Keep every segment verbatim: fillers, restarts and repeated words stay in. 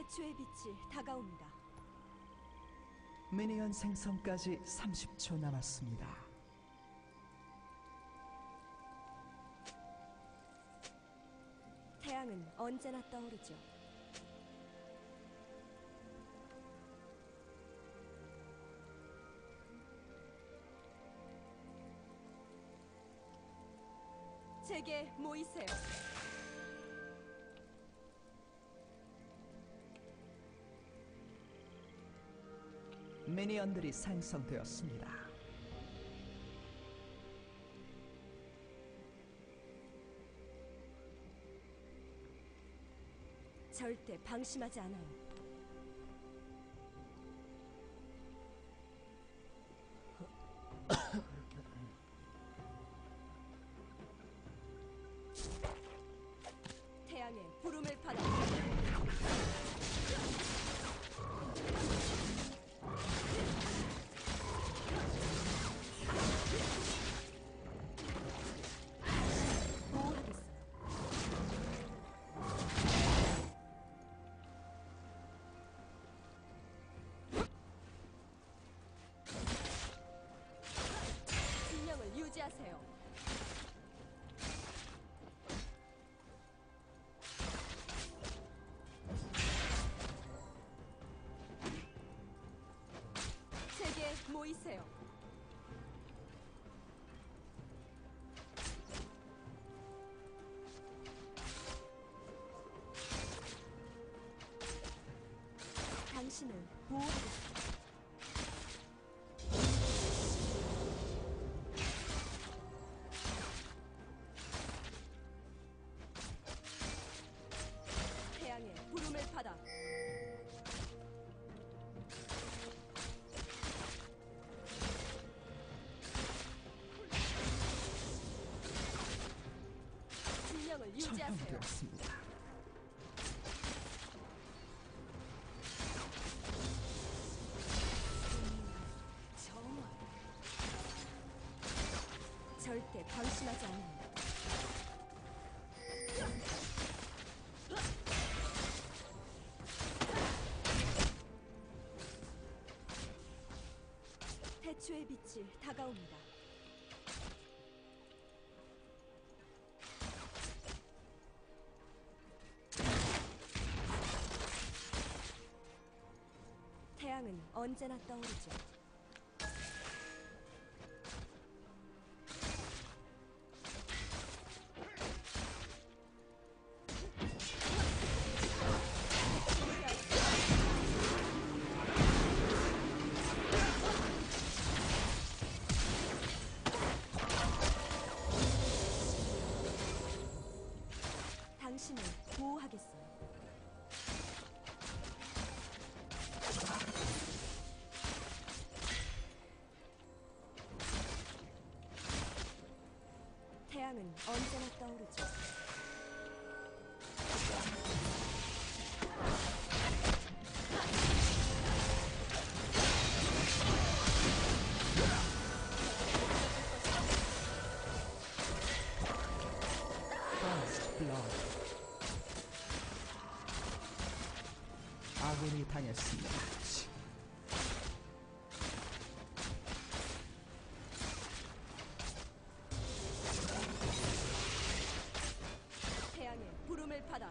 태초의 빛이 다가옵니다. 미니언 생성까지 삼십 초 남았습니다. 태양은 언제나 떠오르죠. 제게 모이세요. 미니언들이 생성되었습니다. 절대 방심하지 않아요. 태양의 부름을 받아 보호하겠어요. 진영을 유지하세요. 제게 모이세요. 당신을 보호하겠습니다. 태양의 부름을 받아 진영을 유지하세요. 처형되었습니다. 정말 절대 방심하지 않아요. 태초의 빛이 다가옵니다. 태양은 언제나 떠오르죠. 당신을 보호하겠어요. 태양은 언제나 떠오르죠. First blood. 아군이 당했습니다. 태양의 부름을 받아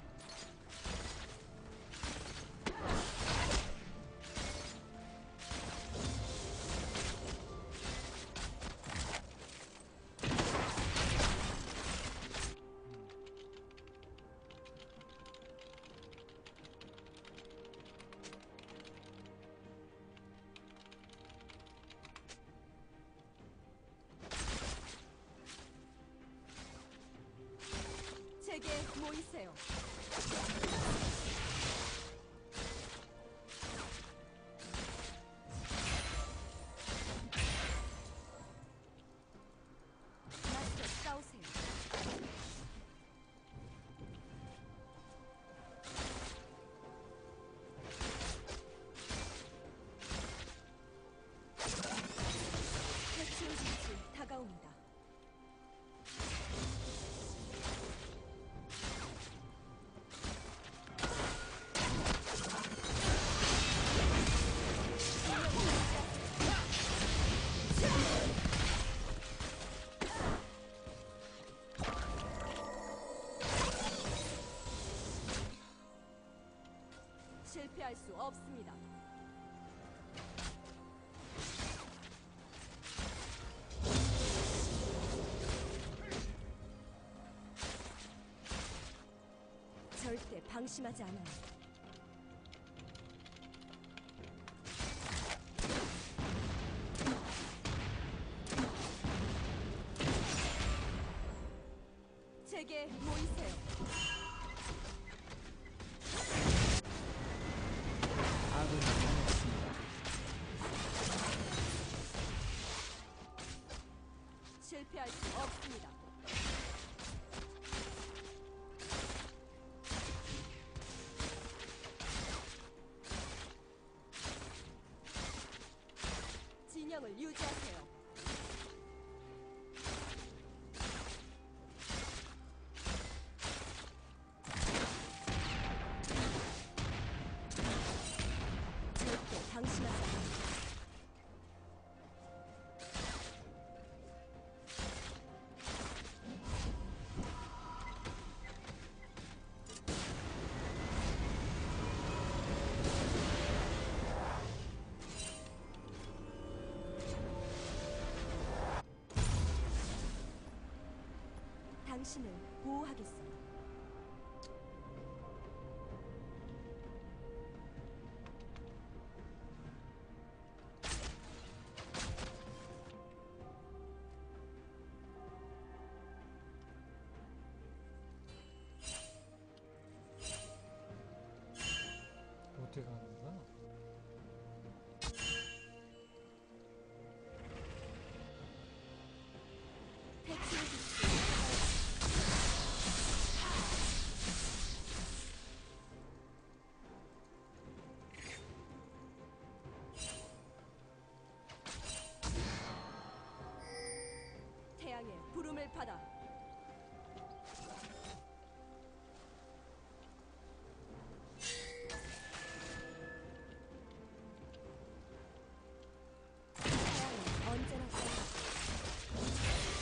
실패할 수 없습니다. 절대 방심하지 않아요. 제게 모이세요. 아군이 당했습니다. 실패할 수 없습니다. 진영을 유지하세요. 절대 방심하지 않아요. 당신을 보호하겠어요. 어떻게 가는 거야? 대치를 주십시오. 태양의 부름을 받아 태양은 언제나 떠오르죠.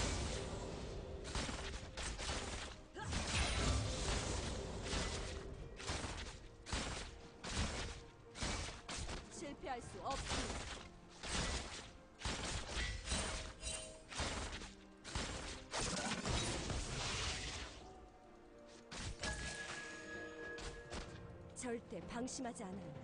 실패할 수 없습니다. 절대 방심하지 않아요.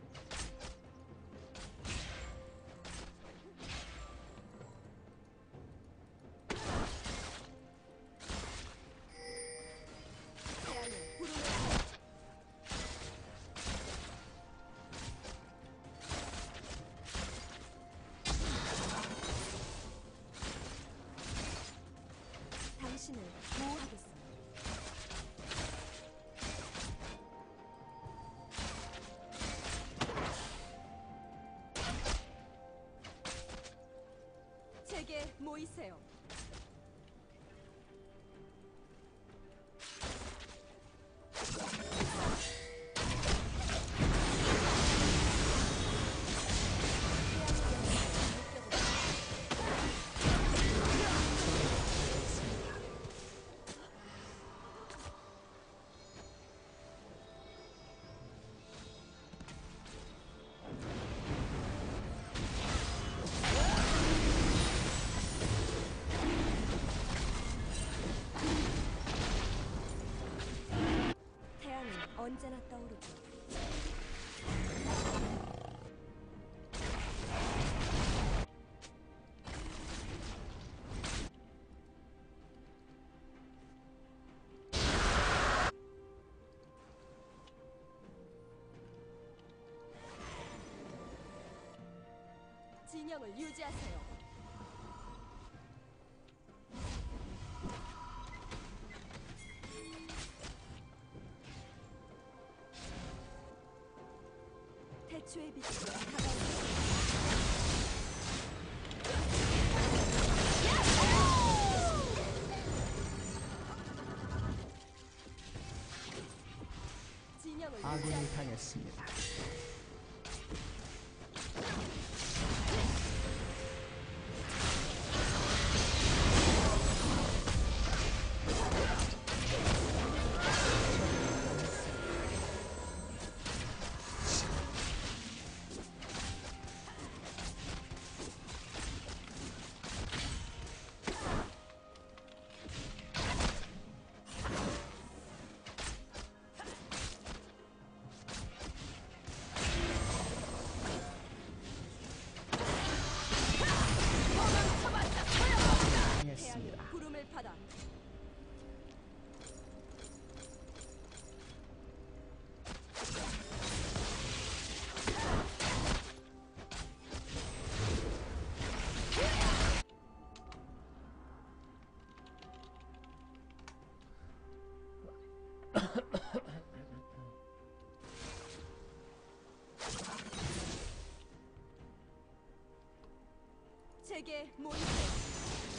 태양의 부름을 받아 당신을 보호하겠어요. 제게 모이세요. 태양은 언제나 떠오르죠. 진영을 유지하세요. 태초의 빛이 다가옵니다. 진영을 아군이 유지하세요. 당했습니다. 바다. 제게 모이세요.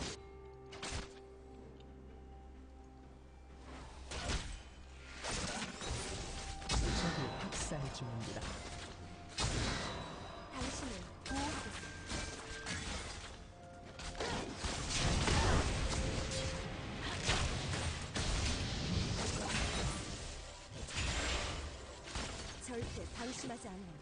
적이 학살 중입니다. 당신을 보호하겠습니다. 절대 방심하지 않아요.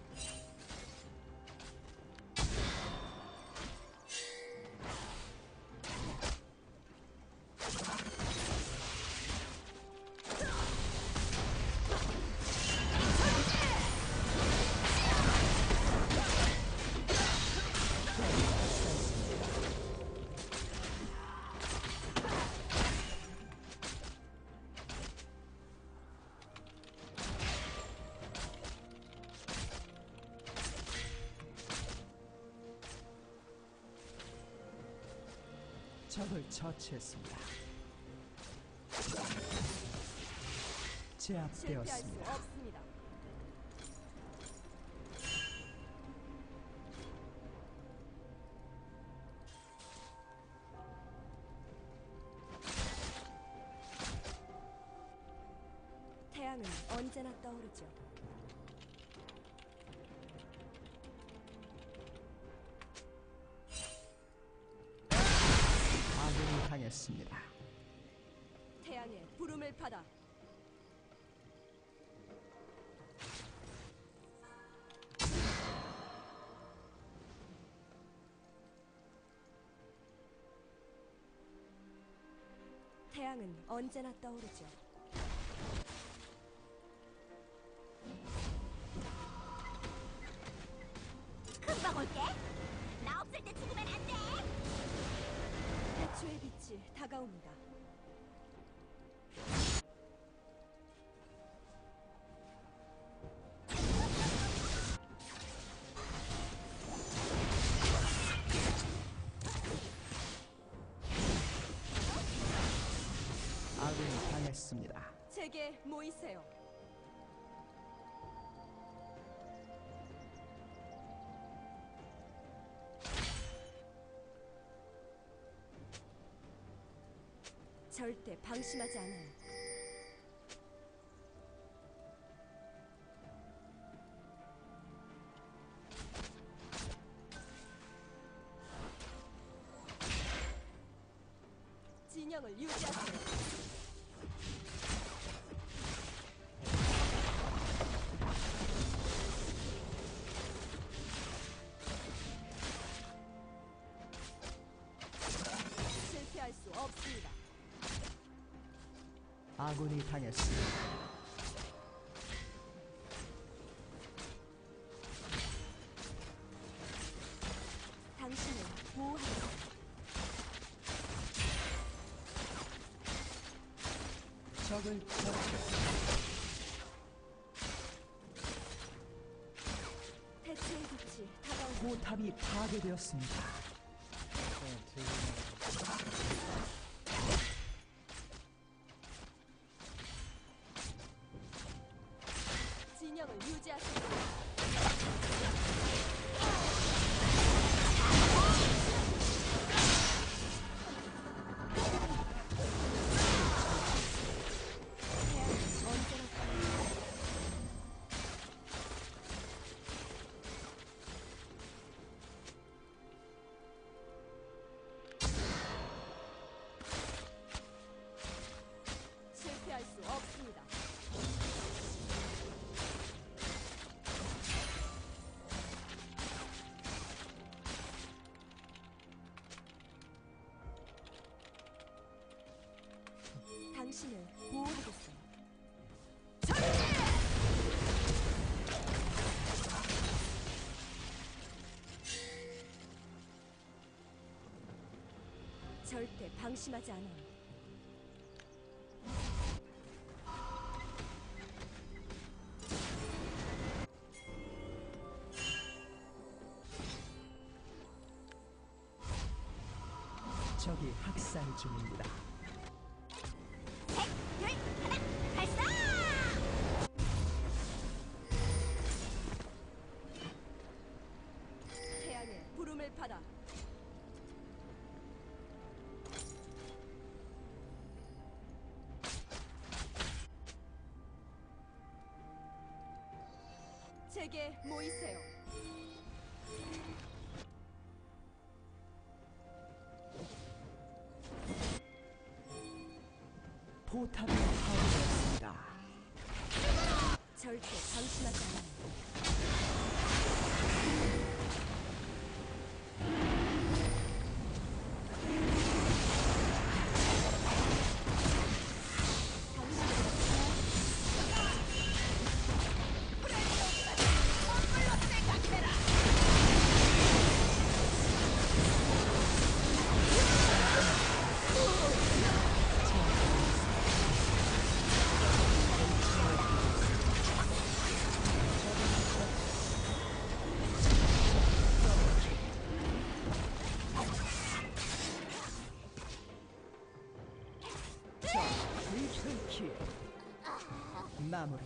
적을 처치했습니다. 실패할 수 제압되었습니다. 없습니다. 태양은 언제나 떠오르죠. 아군이 당했습니다. 태양의 부름을 받아. 태양은 언제나 떠오르죠. 금방 올게. 나 없을 때 죽으면 안 돼. 태초의 빛이 다가옵니다. 아군이 당했습니다. 제게 모이세요. 절대 방심하지 않아요. 진영을 유지하세요. 실패할 수 없습니다. 아군이 당했습니다. 당신을 보호하겠습니다. 적을 처치했습니다. 태초의 빛이 다가옵니다. 포탑이 파괴되었습니다. 네, 되게 진영을 유지하세요. 태양은 언제나 떠오릅니다. 실패할 수 없습니다. 당신을 보호하겠어요. 절대 방심하지 않아요. 적이 학살 중입니다. 셋, 둘, 하나, 발사! 태양의 부름을 받아. 제게 모이세요. 포탑이 파괴되었습니다. 절대 방심하지 않아요. 트리플킬 마무리.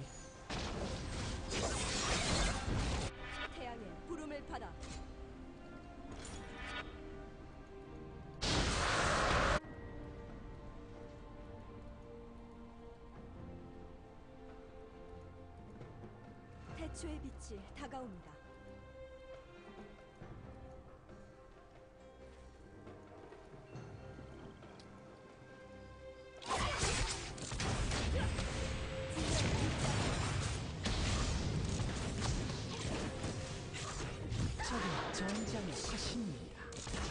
태양의 부름을 받아. 태초의 빛이 다가옵니다. 적은 전장의 화신입니다.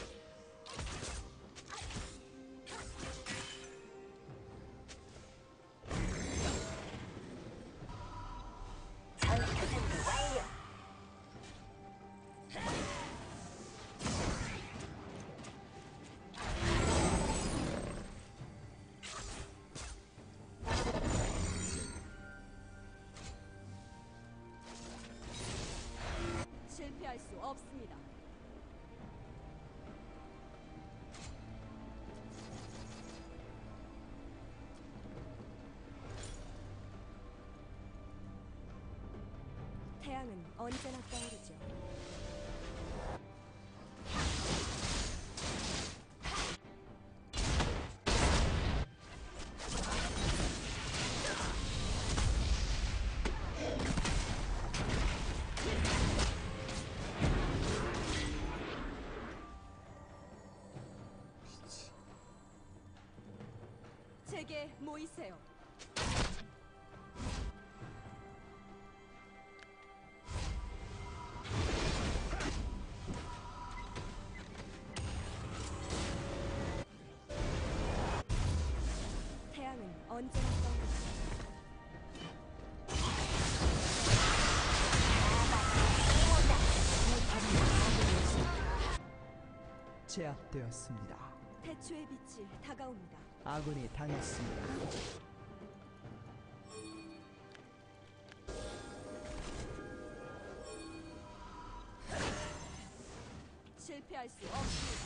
실패할 수 없습니다. 태양은 언제나 떠오르죠. 제게 모이세요. 태양은 언제나 떠오르죠. 제압되었습니다. 태초의 빛이 다가옵니다. 아군이 당했습니다. 실패할 수 없습니다.